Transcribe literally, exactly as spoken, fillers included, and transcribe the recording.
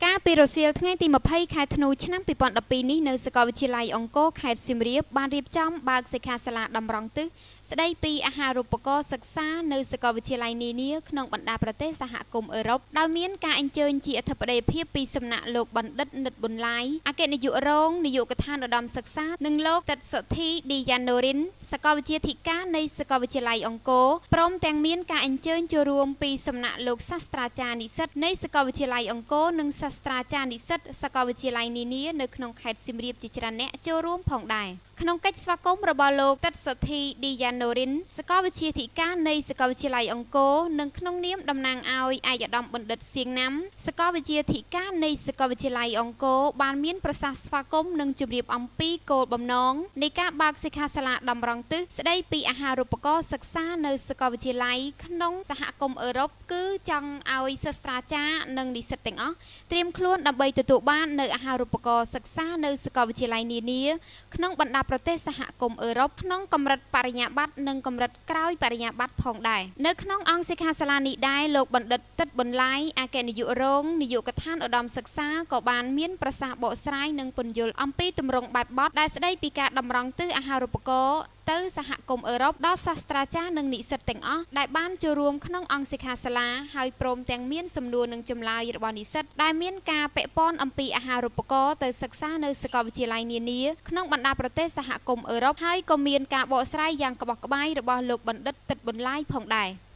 កាលពីរសៀលថ្ងៃទីยี่สิบខែធ្នូឆ្នាំពីរពាន់ដប់ពីរនេះនៅសាកលវិទ្យាល័យអង្គរខេត្តសៀមរាបបានរៀបចំបើកសិក្ខាសាលាតម្រង់ទិសស្ដីពីអាហារូបករណ៍សិក្សានៅសាកលវិទ្យាល័យនានាក្នុងបណ្ដាប្រទេសសហគមន៍អឺរ៉ុបដោយមានការអញ្ជើញជាអធិបតីភាពពីសំណាក់លោកបណ្ឌិតនិតប៊ុនឡាយអគ្គនាយករងនាយកដ្ឋានឧត្តមសិក្សានិងលោកតិតសុធីឌីយ៉ាណូរិនសាកលវិទ្យាធិការនៃសាកលវិទ្យាល័យអង្គរព្រមទាំងមានការអញ្ជើញចូលរួមពីសំណាក់លោកសាស្ត្រាចារ្យនិស្សិតនៃសាកលវិទ្យាល័យអង្គរនិងសាស្ត្រាចារ្យនិស្សិតសាកលវិទ្យាល័យនានានៅក្នុងខេត្តសៀមរាបជាច្រើនអ្នកចូលរួមផងដែរក្នុងកិច្ចស្វាគមន៍របស់លោកតិតសុធីឌីយ៉ាណូរិនសាកលវិទ្យាធិការនៃសាកលវិទ្យាល័យអង្គរនិងក្នុងនាមតំណាងឲ្យឯកឧត្តមបណ្ឌិតសៀងណាំសាកលវិទ្យាធិការនៃសាកលវិទ្យាល័យអង្គរបានមានប្រសាសន៍ស្វាគមន៍និងជម្រាបអំពីគោលបំណងនៃការបើកសិក្ខាសាលាតម្រង់ទិសស្ដីពីអាហារូបករណ៍សិក្សានៅសាកលវិទ្យាល័យក្នុងសហគមន៍អឺរ៉ុបគឺចង់ឲ្យសាស្ត្រាចារ្យនិងនិស្សិតទាំងអស់ត្រៀមខ្លួនដើម្បីទទួលបាននៅអាហារូបករណ៍សិក្សានៅសាកលវិទ្យាល័យនានាក្នុងបណ្ដាប្រទេសសហគមន៍អឺរ៉ុបក្នុងកម្រិតបរិញ្ញាបត្រនិងកម្រិតក្រោយបរិញ្ញាបត្រផងដែរនៅក្នុងអង្គសិក្ខាសាលានេះដែរលោកបណ្ឌិតតិតប៊ុនឡាយអគ្គនាយករងនាយកដ្ឋានឧត្តមសិក្សាក៏បានមានប្រសាសន៍បកស្រាយនិងពន្យល់អំពីទម្រង់បែបបទដែលស្ដីពីការតម្រង់ទិសអាហារូបករណ៍ទៅសហគមន៍អឺរ៉ុបដល់សាស្ត្រាចារ្យនិងនិស្សិតទាំងអស់ដែលបានចូលរួមក្នុងអង្គសិក្ខាសាលាហើយព្រមទាំងមានសំណួរនិងចម្លើយរបស់និស្សិតដែលមានការពាក់ព័ន្ធអំពីអាហារូបករណ៍ទៅសិក្សានៅសាកលវិទ្យាល័យនានាក្នុងបណ្ដាប្រទេសសហគមន៍អឺរ៉ុបហើយក៏មានការបកស្រាយយ៉ាងក្បោះក្បាយរបស់លោកបណ្ឌិតតិតប៊ុនឡាយផងដែរ